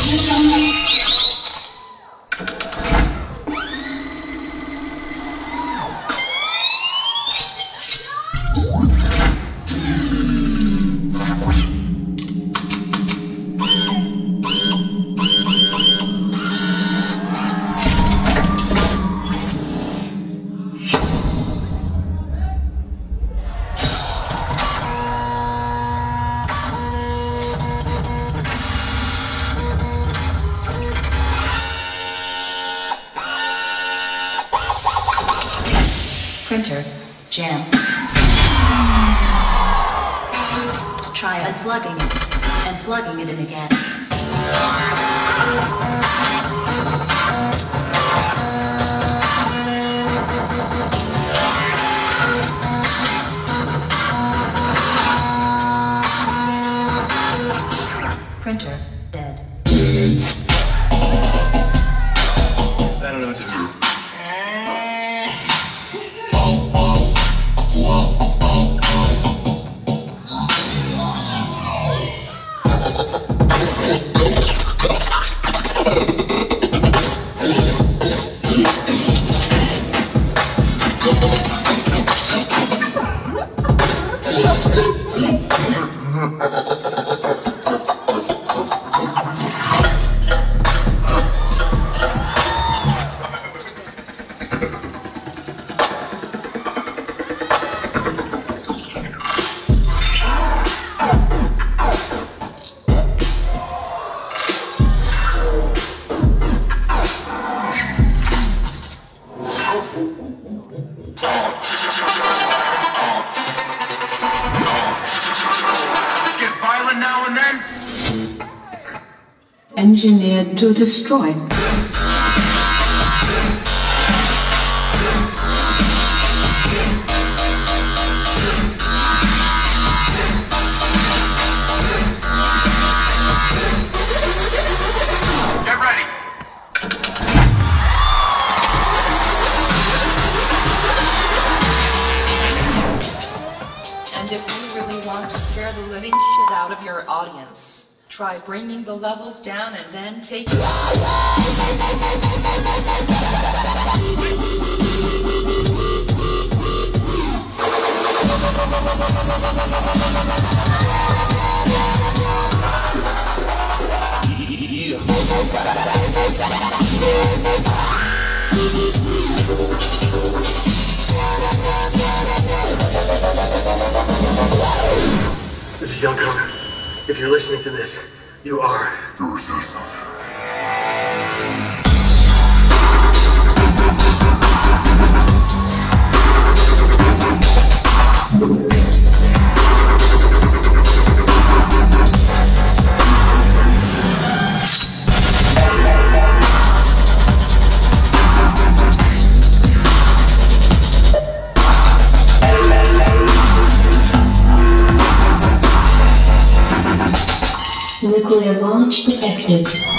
Printer, jam. Try unplugging it and plugging it in again. Printer, dead. I don't know what to do. Engineered to destroy. Get ready. And if you really want to scare the living shit out of your audience, try bringing the levels down and then take it. This is Young Connor. If you're listening to this, you are the resistance. Nuclear launch detected.